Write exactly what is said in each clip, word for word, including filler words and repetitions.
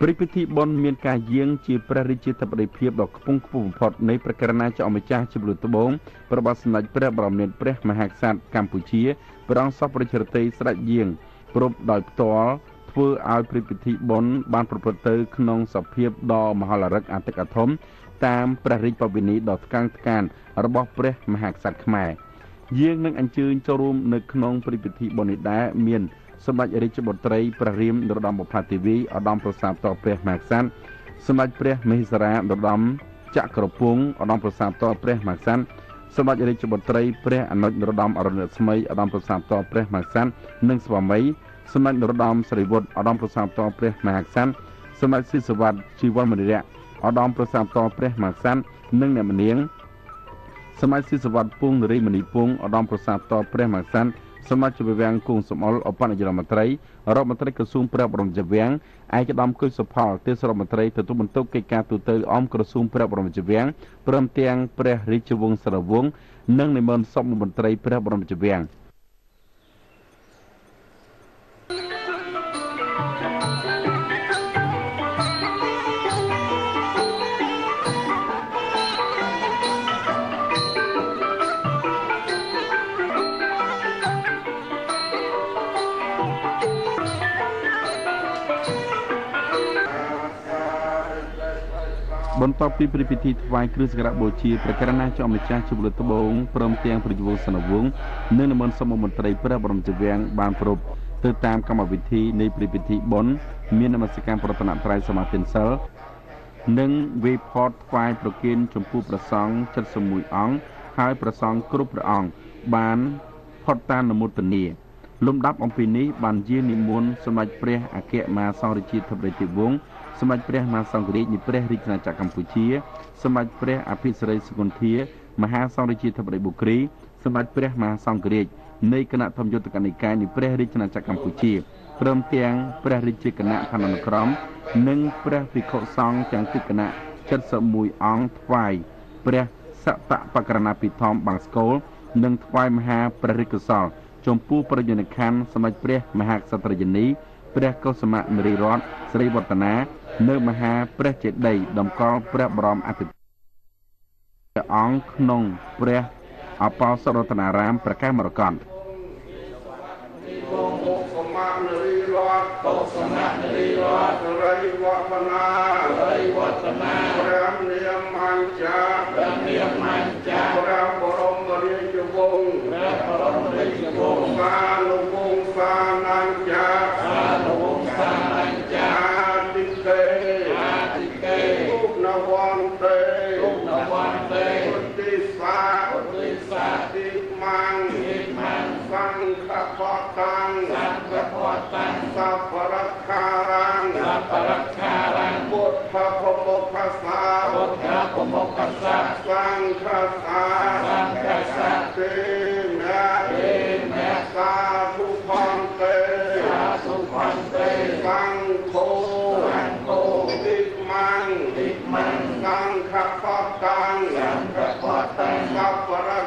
บริพิธีบนเมียนกายเยียงจีประริจิตบริเพียบดอกพุ่งปุ่มพอดในประการนาจะออกมาจากจิบลุตบงประบัติสนัยพระบรมเนตรพระมหากษัตริย์กัมพูชีปรองสอบประชาธิสระเยียงปรบดอยตัวเพื่อเอาบริพิธีบนบานประพฤติขนองสอบเพียบดอมหาลรักอันตกธมตามประริปวินีดอกกลางการระบบพระมหากษัตริย์ขมายเยียงนังอันจืนจะรวมในขนองบริพิธีบนนิดาเมียนสมัยอริจบตรีประริมดรดมบุพาทีวีอดมประสาทต่อเปรมากสันสมัยเปรมหิสระดรดมจักรพุงอดมประสาทต่อเปรมากสันสมัยอริจบตรีเปรอนุดรดมอรุณสมัยอดมประสาทต่อเปรมากสันหนึ่งสวามัยสมัยดรดมสริบุตรอดมประสาทต่อเปรมากสันสมัยศิสวัตชีวันมณีระอดมประสาทต่อเปรมากสันหนึ่งเนี่ยมันเนียงสมัยศิสวัตพุงนริมณีพุงอดมประสาทต่อเปรมากสันสมาชิกแวงกุงสมอลอปันยรมตรีรบมตรีกระทรวงพระบรมจเวียงไอกระดมกุศลพอลเทศรมตรีตัวตุบรรทุกกิจการตัวเตยอ้อมกระทรวงพระบรมจเวียงเพิ่มเตียงพระริชวงศ์สระวงศ์นึ่งในเมืองสมมตรีพระบรมจเวียงบนต่อปีปริพิธีถวายเครื่องสักการะบูชาประการนาจอมจ้าจุบุตรบงพร้อมเตียงประจุวงสนวงเนื่องในมณฑลสมมตรีพระบรมจเวียงบานปรบติดตามกรรมวิธีในปริพิธีบนมีนมัสการปรตนาไตรสมาธิเซลหนึ่งเวพอดถวายประเคนชมพูประสองจัดสมุยอ่องหายประสองกรุบประองบานพอดตานนมุตเนียลมดับองปีนี้บานเยี่ยนิมนต์สมัยเปรย์อาเกะมาสองริจิตทบริติวงสมัยเปรย์มาสองกรีนิเปรย์ริจนาจากกัมพูชีสมัยเปรย์อภิสรายสกุลเทียมหาสองริจิตทบริบุกรีสมัยเปรย์มาสองกรีในคณะธรรมยุทธการนิกายนิเปรย์ริจนาจากกัมพูชีเริ่มเตียงเปรย์ริจิคณะพนันครอมหนึ่งเปรย์พิโคซองจังติคณะจัดสมุยอ่องทวายเปรย์สัตปกรณาปิธอมบางสโกลหนึ่งทวายมหาเปรย์ริกซอลจมปูประยุนคันสมัยเปรย์มหาสัตรยนีเปรย์เกษมะนริรอดสริวัฒนาเนื้อมหาเปรย์เจดีดมกอลเปรย์บรมอภิอ่องขนงเปรย์อปอสรตนารามประกามรกรตังสังฆพอตังสัพพรักขารังสัพพรักขารังพุทธพโมกขัสสะพุทธพโมกขัสสะสังฆัสสะสังฆัสสะเตมะเตมะสาธุพันเตสาธุพันเตสังโฆสังโฆติมังติมังสังฆพอตังสังฆพอตังสัพพรัก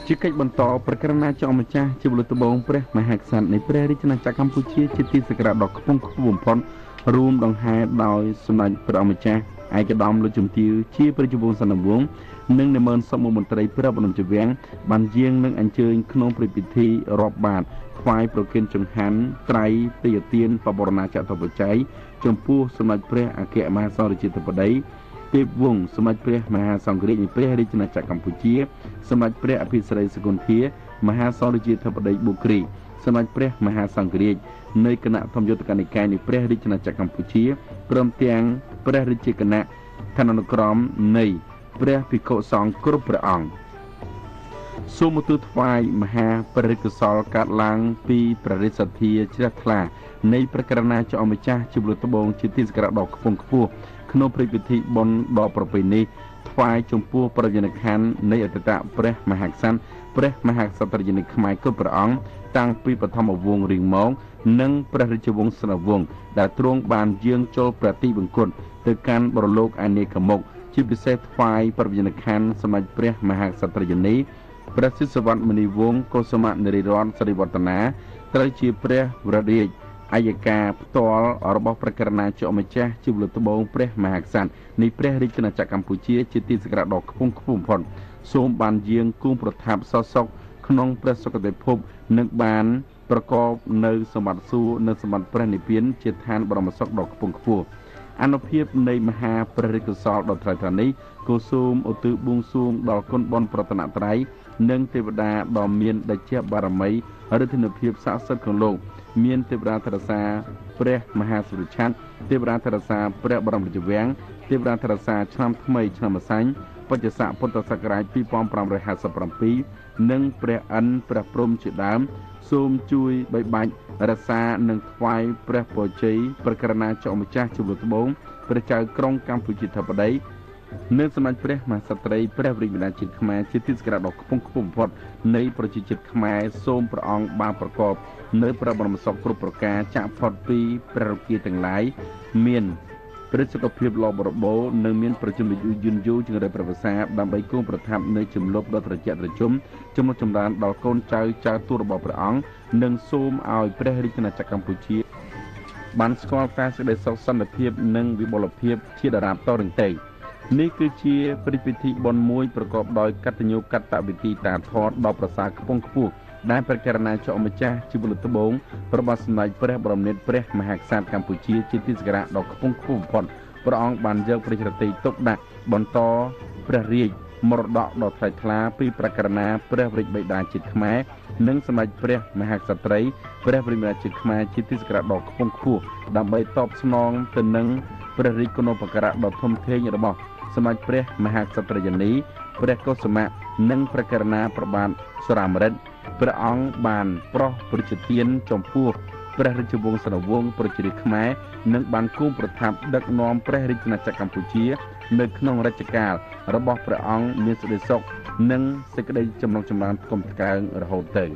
ជាកិច្ចបន្តប្រកាសណាចោមម្ចាស់ជាបុត្របងព្រះមហាក្សត្រនៃព្រះរាជាណាចក្រកម្ពុជាជាទីសក្ការៈដ៏ខ្ពង់ខ្ពស់បំផុតរួមដង្ហែដោយសម្ដេចព្រះម្ចាស់ឯកឧត្តមលោកជំទាវជាព្រះវង្សសនវង្សនិងនិមន្តសមមន្ត្រីព្រះបរមរាជវាំងបានយាងនឹងអញ្ជើញក្នុងព្រឹត្តិពិធីរាប់បាតថ្វាយប្រគេនចង្ហាន់ត្រៃទេយទានបបរណាចតុបច្ច័យចំពោះសម្ដេចព្រះអគ្គមហាសង្ឃរាជាធិបតីទេពវង្សសម្ដេចព្រះមហាសង្ឃរាជនៃព្រះរាជាណាចក្រកម្ពុជាសម្ដេចព្រះអភិសិរិយសកុន្ធាមហាសង្ឃរាជាធិបតីប៊ូគ្រីសម្ដេចព្រះមហាសង្ឃរាជនៃគណៈធម្មយុត្តកនិកាយនៃព្រះរាជាណាចក្រកម្ពុជាព្រមទាំងព្រះរាជាគណៈឋានានុក្រមនៃព្រះភិក្ខុសង្ឃគ្រប់ព្រះអង្គសូមទូលថ្វាយមហាព្រះរាជកុសលកើតឡើងពីព្រះរាជសទ្ធាជ្រះថ្លានៃព្រះករុណាចោមម្ចាស់ជាបុត្រត្បូងជាទីសក្ការៈដ៏ខ្ពង់ខ្ពស់ក្នុងព្រឹត្តិពិធីបុណ្យដ៏ប្រពៃនេះថ្វាយចំពោះប្រញ្ញាណក្ខន្ធនៃអតីតព្រះមហាក្សត្រព្រះមហាក្សត្ររាជនៃខ្មែរគ្រប់ព្រះអង្គតាំងពីបឋមវង្សរៀងមកនិងព្រះរាជវង្សនវង្សដែលទ្រង់បានយាងចូលប្រតិបង្គតទៅកាន់បរលោកអនេកមុខជាពិសេសថ្វាយប្រញ្ញាណក្ខន្ធសម្ដេចព្រះមហាក្សត្ររាជនីព្រះសិទ្ធិវត្តមនីវង្សកុសុមនារីរ័ត្នសិរិវឌ្ឍនាត្រូវជាព្រះវររាជអាយកាផ្ទាល់របស់ព្រះករុណាចោមម្ចាស់ជាបុត្រត្បូងព្រះមហាក្សត្រនៃព្រះរាជាណាចក្រកម្ពុជាជាទីសក្ការៈដ៏ខ្ពង់ខ្ពស់បំផុតសូមបានយាងគង់ប្រថាប់សោសុខក្នុងព្រះសុគតិភពនិងបានប្រកបនៅសម្បត្តិសួគ៌និងសម្បត្តិព្រះនិព្វានជាឋានបរមសុខដ៏ខ្ពង់ខ្ពស់អនុភាពនៃមហាព្រះរាជកុសលដ៏ថ្លៃថ្លានេះក៏សូមឧទ្ទិសបួងសួងដល់គុណបុណ្យប្រតនត្រ័យនិងទេវតាដ៏មានដេចបារមីឬធនភាពស័ក្តិសិទ្ធិក្នុងលោកមានទេវតាថរសាព្រះមហាសុរិឆ័ទ្រទេវតាថរសាព្រះបរមរាជវាំងទេវតាថរសាឆ្នាំថ្មីឆ្នាំម្សាញ់បច្ចស័កពុទ្ធសករាជពីរពាន់ប្រាំរយហាសិបប្រាំនិងព្រះអិនព្រះព្រំជាដើមសូមជួយបីបាច់រក្សានិងថ្វាយព្រះពរជ័យព្រះករុណាចោមម្ចាស់ជាបុត្រត្បូងព្រះចៅក្រុងកម្ពុជាធិបតីនិងសម្ដេចព្រះមហាក្សត្រីព្រះរាជបិតាជាតិខ្មែរជាទីសក្ការៈដ៏ខ្ពង់ខ្ពស់បំផុតនៃប្រជាជាតិខ្មែរសូមព្រះអង្គបានប្រកបនៅព្រះបរមសុខគ្រប់ប្រការចាក់ផុតពីព្រះរគាទាំងឡាយមានព្រះសុខភាពល្អបរិបូរណ៍និងមានប្រជុំយឺនយូរជាងរយព្រះវស្សាដើម្បីគង់ប្រថាប់នៅជំលប់ដ៏ត្រជាក់ត្រជុំចំណុចចម្រើនដល់កូនចៅចៅទូរបស់ព្រះអង្គនិងសូមឲ្យព្រះរាជាណាចក្រកម្ពុជាបានស្គាល់ការសេចក្តីសុខសន្តិភាពនិងវិបុលភាពជាដរាបតរឹងទៅនេះគឺជាព្រឹត្តិពិធីបុណ្យមួយប្រកបដោយកតញ្ញូកតវិធីតាធម៌ដ៏ប្រសើរខ្ពង់ខ្ពស់ដែលព្រះករុណាចោមម្ចាស់ជាបុត្រត្បូងព្រះបាទសម្ដេចព្រះបរមនាថព្រះមហាក្សត្រកម្ពុជាជាទីសក្ការៈដ៏ខ្ពង់ខ្ពស់បំផុតព្រះអង្គបានយកព្រះជន្មទុកដាក់បន្តព្រះរាជមរតកដ៏ថ្លៃថ្លាពីព្រះករុណាព្រះរាជបិតាជាតិខ្មែរនិងសម្ដេចព្រះមហាក្សត្រីព្រះរាជបិតាជាតិខ្មែរជាទីសក្ការៈដ៏ខ្ពង់ខ្ពស់ដើម្បីតបស្នងទៅនឹងព្រះរាជគុណូបការៈដ៏ធំធេងរបស់សម្ដេចព្រះមហាក្សត្ររាជនីព្រះកុសុមៈនិងព្រះករុណាព្រះបាទសុរាម្រិតព្រះអង្គបានប្រោសព្រះរាជទានចំពោះព្រះរាជវង្សនវង្សប្រជារាស្ត្រខ្មែរនិងបានគង់ប្រថាប់ដឹកនាំព្រះរាជាណាចក្រកម្ពុជានៅក្នុងរជ្ជកាលរបស់ព្រះអង្គមានសេចក្តីសុខនិងសេចក្តីចម្រុងចម្រើនថ្កុំថ្កើងរហូតទៅ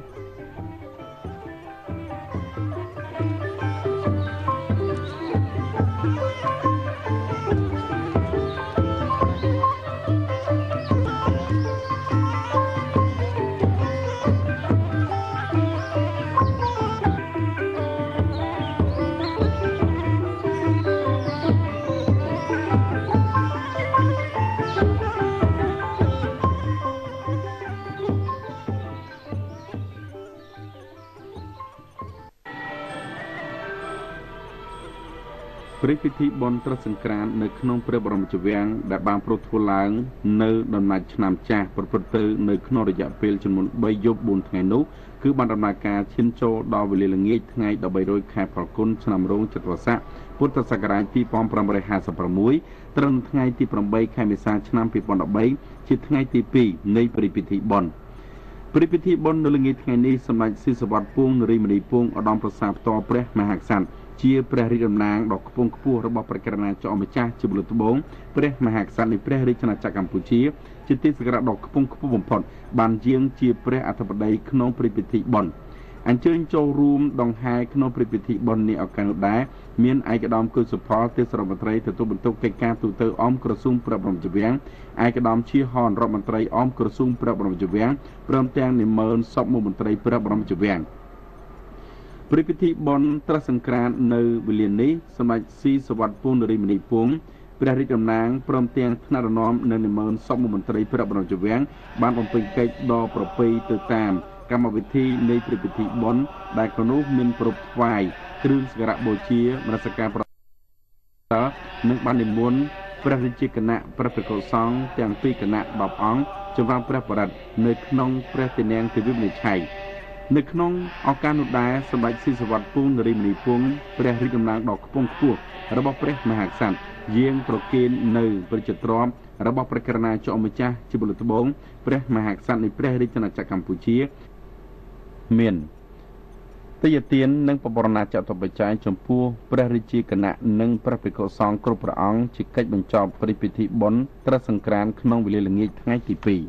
ព្រឹត្តិពិធីបុណ្យត្រសង្ក្រាន្តនៅក្នុងព្រះបរមរាជវាំងដែលបានប្រធ្វើឡើងនៅដំណាច់ឆ្នាំចាស់ប្រព្រឹត្តទៅនៅក្នុងរយៈពេលចំនួនបីយប់បួនថ្ងៃនោះគឺបានដំណើរការឈានចូលដល់វេលាល្ងាចថ្ងៃដប់បីរយខែផលគុណឆ្នាំរោងចត្វាស័កពុទ្ធសករាជពីរពាន់ប្រាំរយហាសិបប្រាំមួយត្រឹមថ្ងៃទីប្រាំបីខែមេសាឆ្នាំពីរពាន់ដប់បីជាថ្ងៃទីពីរនៃព្រឹត្តិពិធីបុណ្យព្រឹត្តិពិធីបុណ្យនៅល្ងាចថ្ងៃនេះសម្ដេចស៊ីសវត្តពងនរីមនីពងឧត្តមប្រសាផ្ទាល់ព្រះមហាក្សត្រជាព្រះរាជតំណាងដ៏ខ្ពង់ខ្ពស់របស់ព្រះករុណាចោមម្ចាស់ជាបុត្រត្បូងព្រះមហាក្សត្រនៃព្រះរាជាណាចក្រកម្ពុជាជាទីសក្ការៈដ៏ខ្ពង់ខ្ពស់បំផុតបានយាងជាព្រះអធិបតីក្នុងព្រឹត្តិពិធីបុណ្យអញ្ជើញចូលរួមដង្ហែក្នុងព្រឹត្តិពិធីបុណ្យនេះឱកាសនោះដែរមានឯកឧត្តមគុណសុផលទេសរដ្ឋមន្ត្រីទទួលបន្ទុកកិច្ចការទូតអមក្រសួងព្រះបរមរាជវាំងឯកឧត្តមឈីហនរដ្ឋមន្ត្រីអមក្រសួងព្រះបរមរាជវាំងព្រមទាំងនិមឺនសពមុខមន្ត្រីព្រះបរមរាជវាំងព្រឹត្តិពិធីបុណ្យត្រសង្ក្រាន្តនៅវេលានេះសម្ដេចស៊ីសវត្ថពូននរីមនីពងព្រះរាជតំណាងព្រមទាំងថ្នាក់ដឹកនាំនៅនិមឺនសពមុខមន្ត្រីព្រះបរមរាជវាំងបានបំពេញកិច្ចដ៏ប្រពៃទៅតាមកម្មវិធីនៃព្រឹត្តិពិធីបុណ្យដែលក្នុងនោះមានប្រពៃថ្វាយគ្រឿងសក្ការៈបូជាមនសិការប្រនិងបាននិមន្តព្រះរាជាគណៈព្រះភិក្ខុសង្ឃទាំងពីរគណៈដប់អង្គចម្រើនព្រះបរិត្តនៅក្នុងព្រះទីនាំងទិវាវិនិច្ឆ័យនៅក្នុងឱកាសនោះដែរសម្ដេចស៊ីសវត្ថពូននរីមនីពងព្រះរាជតំណាងដ៏ខ្ពង់ខ្ពស់របស់ព្រះមហាក្សត្រយាងប្រគេននៅប្រជាទ្រព្យរបស់ព្រះករុណាចក្រម្ចាស់ជាបុលត្បូងព្រះមហាក្សត្រនៃព្រះរាជាណាចក្រកម្ពុជាមានទេយទាននិងបបរណាចតុបច្ច័យចំពោះព្រះរាជាគណៈនិងព្រះភិក្ខុសង្ឃគ្រប់ព្រះអង្គជាកិច្ចបញ្ចប់ព្រឹត្តិពិធីបុណ្យត្រសង្ក្រាន្តក្នុងវេលាល្ងាចថ្ងៃទីពីរ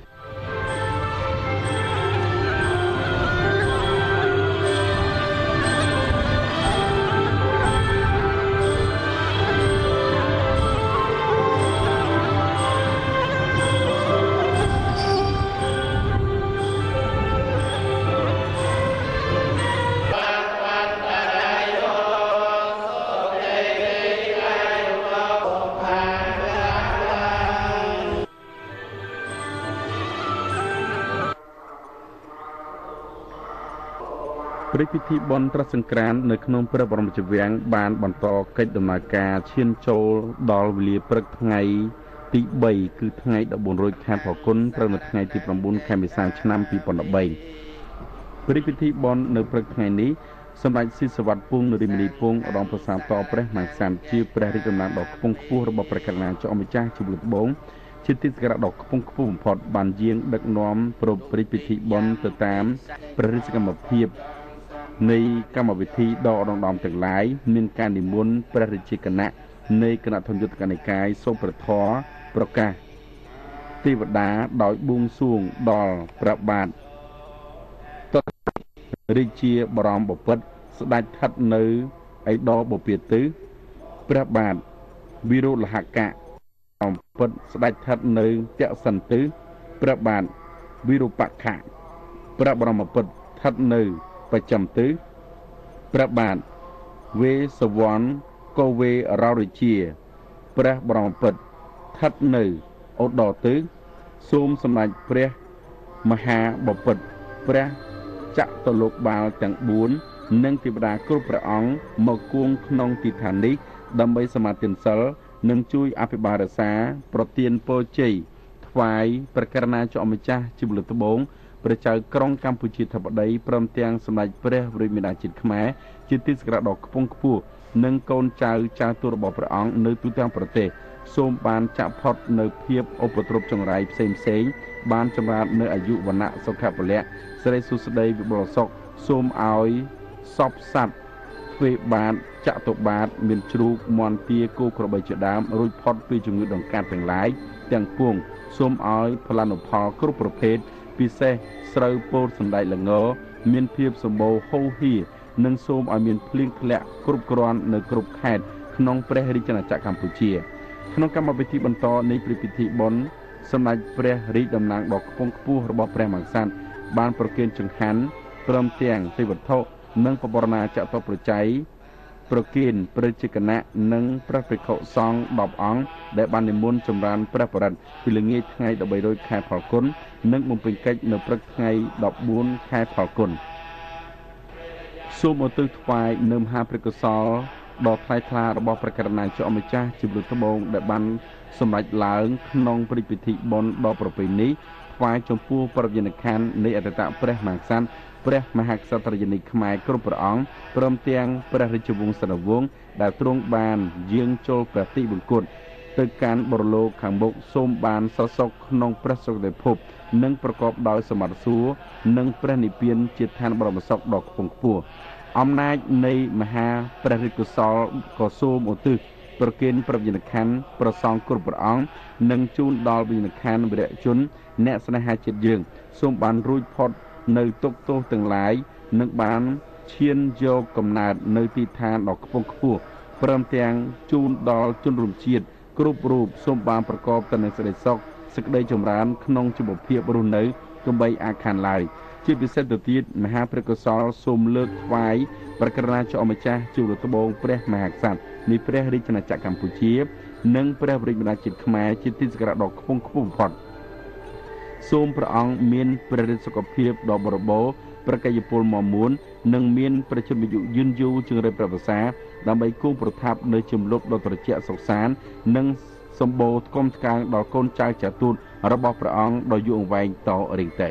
ព្រឹត្តិពិធីបុណ្យត្រសង្ក្រាន្តនៅក្នុងព្រះបរមរាជវាំងបានបន្តកិច្ចដំណើរការឈានចូលដល់វេលាព្រឹកថ្ងៃទីបីគឺថ្ងៃដប់បួនរោចខែផល្គុនត្រូវនៅថ្ងៃទីប្រាំបួនខែមេសាឆ្នាំពីរពាន់ដប់បីព្រឹត្តិពិធីបុណ្យនៅព្រឹកថ្ងៃនេះសម្ដេចស៊ីសវត្ថពូននរីមនីពងឧត្តមប្រសាទតព្រះមហាក្សត្រជាព្រះរាជតំណាងដ៏ខ្ពង់ខ្ពស់របស់ព្រះករុណាចក្រម្ចាស់ជាបុលត្បូងជាទីសក្ការៈដ៏ខ្ពង់ខ្ពស់បំផុតបានយាងដឹកនាំប្រព្រឹត្តពិធីបុណ្យទៅតាមព្រះរាជកម្មភាពនៃកម្មវិធីដ៏ឧត្តមទាំងឡាយមានការនិមន្តព្រះរាជាគណៈនៃគណៈធម្មយុត្តកនិកាយសូមព្រះធម៌ប្រកាសទេវតាដោយបួងសួងដល់ព្រះបាទទតរាជាបរមបពិតស្ដេចស្ថិតនៅឯដរបពាទិព្រះបាទវិរុលហកៈបពិតស្ដេចស្ថិតនៅទក្សិណទិព្រះបាទវិរូបខៈព្រះបរមពិតស្ថិតនៅបច្ចឹមទិព្រះបាទវេសវណ្ណកោវេរោរាជាព្រះបរមពិតស្ថិតនៅឧត្តរទិសូមសម្ដេចព្រះមហាបពិតព្រះចតុលោកបាលទាំងបួននិងទេវតាគ្រប់ព្រះអង្គមកគង់ក្នុងទីឋាននេះដើម្បីសមាទានសិលនិងជួយអភិបាលរក្សាប្រទានពរជ័យថ្វាយព្រះករុណាចក្រម្ចាស់ជាបុលត្បូងព្រះចៅក្រុងកម្ពុជាធិបតីព្រមទាំងសម្ដេចព្រះរាជមាតាជាតិខ្មែរជាទីសក្ការៈដ៏ខ្ពង់ខ្ពស់និងកូនចៅចៅទូតរបស់ព្រះអង្គនៅទូទាំងប្រទេសសូមបានចាក់ផុតនៅភាពឧបទ្រពចង្រៃផ្សេងផ្សេងបានចម្រើននៅអាយុវណ្ណៈសុខៈពលៈសិរីសុស្ដីវិបុលសុខសូមឲ្យសពសត្វទ្វេបាទចតុបាទមានជ្រូកមាន់ទាគោក្របីជាដើមរួចផុតពីជំងឺដង្កាត់ទាំងឡាយទាំងពួងសូមឲ្យផលានុផលគ្រប់ប្រភេទពិសេសស្រូវពោតសណ្តែកល្ងមានភាពសម្បូរហូរហៀនិងសូមឲ្យមានភ្លៀងធ្លាក់គ្រប់គ្រាន់នៅគ្រប់ខេត្តក្នុងព្រះរាជាណាចក្រកម្ពុជាក្នុងកម្មវិធីបន្តនៃព្រឹត្តិពិធីបុណ្យសម្ដេចព្រះរាជតំណាងដ៏ខ្ពង់ខ្ពស់របស់ព្រះមហាក្សត្របានប្រគេនចង្ហាន់ព្រមទាំងទេវវត្ថុនិងបបរណាចតុបច្ច័យប្រគេនព្រះរាជាគណៈនិងព្រះភិក្ខុសង្ឃដប់អង្គដែលបាននិមន្តចម្រើនព្រះបរិត្តពីល្ងាចថ្ងៃដប់បីរោចខែផល្គុននិងបំពេញកិច្ចនៅព្រឹកថ្ងៃដប់បួនខែផល្គុនសូមឧទ្ទិសថ្វាយនៅមហាព្រះកុសលដ៏ថ្លៃថ្លារបស់ព្រះករុណាចក្រម្ចាស់ជាបុលត្បូងដែលបានសម្រេចឡើងក្នុងព្រឹត្តិពិធីបុណ្យដ៏ប្រពៃនេះថ្វាយចំពោះប្រវិញ្ញាណក្ខន្ធនៃអតីតព្រះមហាក្សត្រព្រះមហាក្សត្ររាជនីខ្មែរគ្រប់ព្រះអង្គព្រមទាំងព្រះរាជវង្សនវង្សដែលទ្រង់បានយាងចូលព្រះទីបង្គត់ទៅកាន់បរលោកខាងមុខសូមបានសសុខក្នុងព្រះសុគតិភពនិងប្រកបដោយសមត្ថសួរនិងព្រះនិព្វានជាឋានបរមសុខដ៏ខ្ពង់ខ្ពស់អំណាចនៃមហាព្រះរាជកុសលក៏សូមឧទ្ទិសប្រគេនព្រះវិញ្ញាណក្ខន្ធប្រសងគ្រប់ព្រះអង្គនិងជូនដល់វិញ្ញាណក្ខន្ធវីរជនអ្នកស្នេហាជាតិយើងសូមបានរួចផុតនៅទុក្ខទោសទាំងឡាយនឹងបានឈានយកកំណើតនៅទីឋានដ៏ខ្ពង់ខ្ពស់ព្រមទាំងជូនដល់ជនរួមជាតិគ្រប់រូបសូមបានប្រកបទៅនឹងសេចក្តីសុខសេចក្តីចម្រើនក្នុងជីវភាពរស់នៅកុំបីអាខានឡើយជាពិសេសទៅទៀតមហាព្រះកុសលសូមលើកថ្វាយប្រកាសណាចអម្ចាស់ជូលត្បូងព្រះមហាក្សត្រនៃព្រះរាជាណាចក្រកម្ពុជានិងព្រះបរិយាជាតិខ្មែរជាទីសក្ការៈដ៏ខ្ពង់ខ្ពស់បំផុតសូមព្រះអង្គមានព្រះរាជសុខភាពដ៏បរិបូរណ៍ប្រកយពលមមួននិងមានប្រជាអាយុយឺនយូរជាងរយប្រវសាដើម្បីគង់ប្រថាប់នៅជំលប់ដ៏ត្រជាក់សុខសាន្តនិងសម្បូរថ្កុំថ្កើងដល់កូនចៅចៅទូតរបស់ព្រះអង្គដ៏យូរអង្វែងតរៀងទៅ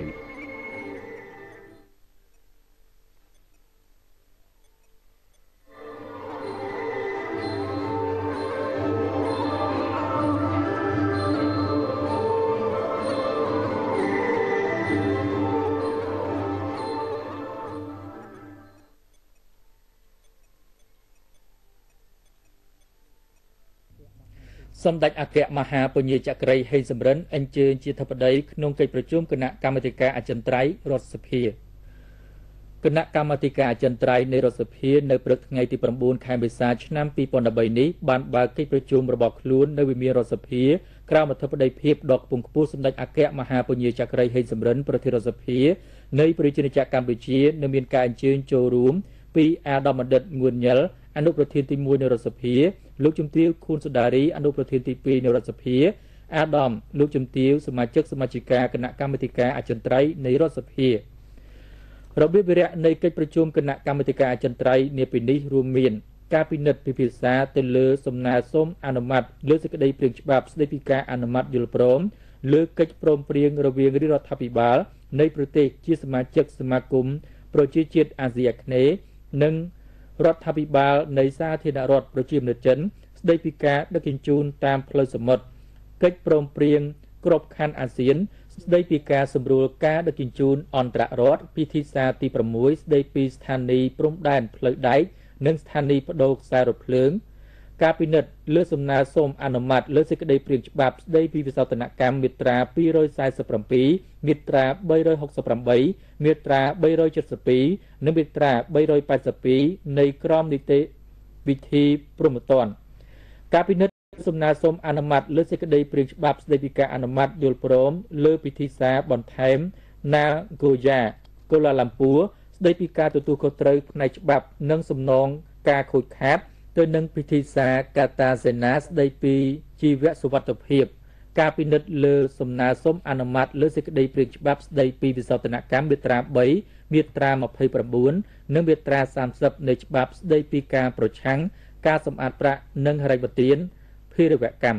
សម្ដេចអគ្គមហាពញាចក្រីហេងសំរិនអញ្ជើញជាធិបតីក្នុងកិច្ចប្រជុំគណៈកម្មាធិការអចិន្ត្រៃយ៍រដ្ឋសភាគណៈកម្មាធិការអចិន្ត្រៃយ៍នៃរដ្ឋសភានៅព្រឹកថ្ងៃទីប្រាំបួនខែមេសាឆ្នាំពីរពាន់ដប់បីនេះបានបើកកិច្ចប្រជុំរបស់ខ្លួននៅវិមានរដ្ឋសភាក្រោមអធិបតីភាពដ៏ខ្ពង់ខ្ពស់សម្ដេចអគ្គមហាពញាចក្រីហេងសំរិនប្រធានរដ្ឋសភានៃប្រជាជាតិកម្ពុជានៅមានការអញ្ជើញចូលរួមពីអាដាមបណ្ឌិតងួនញ៉ិលអនុប្រធានទីមួយនៃរដ្ឋសភាលោកជំទាវខួនសុដារីអនុប្រធានទីពីរនៃរដ្ឋសភាអាដាមលោកជំទាវសមាជិកសមាជិកាគណៈកម្មាធិការអចិន្ត្រៃយ៍នៃរដ្ឋសភារបៀបវិរៈនៃកិច្ចប្រជុំគណៈកម្មាធិការអចិន្ត្រៃយ៍នាពេលនេះរួមមានការពិនិត្យពិភាក្សាទៅលើសំណើសុំអនុម័តលើសេចក្តីព្រាងច្បាប់ស្តីពីការអនុម័តយល់ព្រមលើកិច្ចព្រមព្រៀងរវាងរាជរដ្ឋាភិបាលនៃប្រទេសជាសមាជិកសមាគមប្រជាជាតិអាស៊ីអាគ្នេយ៍និងរដ្ឋាភិបាលនៃសាធារណរដ្ឋប្រជាមានិតចិនស្តីពីការដឹកជញ្ជូនតាមផ្លូវសមុទ្រកិច្ចព្រមព្រៀងក្របខ័ណ្ឌអាស៊ានស្តីពីការសម្រួលការដឹកជញ្ជូនអន្តររដ្ឋពិធីសារទីប្រាំមួយស្តីពីស្ថានីយ៍ព្រំដែនផ្លូវដែកនិងស្ថានីយ៍បដូរខ្សែរថភ្លើងការពិនិត្យលើសំណើសុំអនុម័តលើសេចក្តីព្រាងច្បាប់ស្តីពីវិសោធនកម្មមាត្រាពីររយសែសិបប្រាំមាត្រាបីរយហុកសិបប្រាំមាត្រាបីរយសិបពីរនិងមាត្រាបីរយប៉ែតសិបពីរនៃក្រមនីតិវិធីព្រហ្មទណ្ឌការពិនិត្យសំណើសុំអនុម័តលើសេចក្តីព្រាងច្បាប់ស្តីពីការអនុម័តយល់ព្រមលើពិធីសារបន្ថែម Nagoya កូឡាឡាំពួរស្តីពីការទទួលខុសត្រូវផ្នែកច្បាប់និងសំណងការខូចខាតទៅនឹងពិធីសារកាតាសេនាស្តីពីជីវសុវត្ថិភាពការពិនិត្យលើសំណើសុំអនុម័តលើសេចក្តីព្រាងច្បាប់ស្តីពីវិសោធនកម្មមាត្រាបីមាត្រាម្ភៃប្រាំបួននិងមាត្រាសាមសិបនៃច្បាប់ស្តីពីការប្រឆាំងការសម្អាតប្រាក់និងហិរញ្ញប្បទានភេរវកម្ម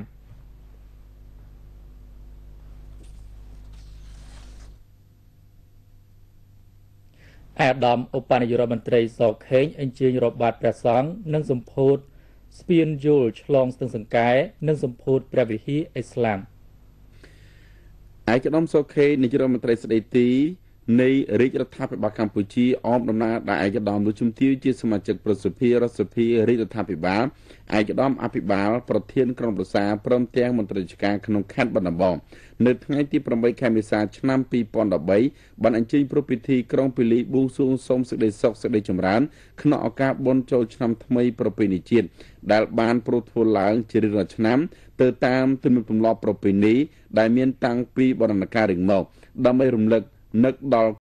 អាដាមឧបនាយករដ្ឋមន្ត្រីសខេងអញ្ជើញរាប់បាតព្រះសង្ឃនិងសម្ពោធស្ពានយល់ឆ្លងស្ទឹងសង្កែនិងសម្ពោធព្រះវិហារអ៊ីស្លាមឯកឧត្តមសុខេនាយករដ្ឋមន្ត្រីស្ដីទីនៃរាជរដ្ឋាភិបាលកម្ពុជាអមដំណើរដោយឯកឧត្តមលោកជំទាវជាសមាជិកប្រសិទ្ធិរដ្ឋសភារាជរដ្ឋាភិបាលឯកឧត្តមអភិបាលប្រធានក្រុងប្រសាព្រមទាំងមន្ត្រីរាជការក្នុងខេត្តបាត់ដំបងនៅថ្ងៃទីប្រាំបីខែមេសាឆ្នាំពីរពាន់ដប់បីបានអញ្ជើញព្រឹត្តិពិធីក្រុងពីលីបួងសួងសូមសេចក្តីសុខសេចក្តីចម្រើនក្នុងឱកាសបុណ្យចូលឆ្នាំថ្មីប្រពៃណីជាតិដែលបានប្រពធ្វើឡើងជារៀងរាល់ឆ្នាំទៅតាមទំនៀមទម្លាប់ប្រពៃណីដែលមានតាំងពីបុរាណកាលរៀងមកដើម្បីរំលឹកនឹកដល់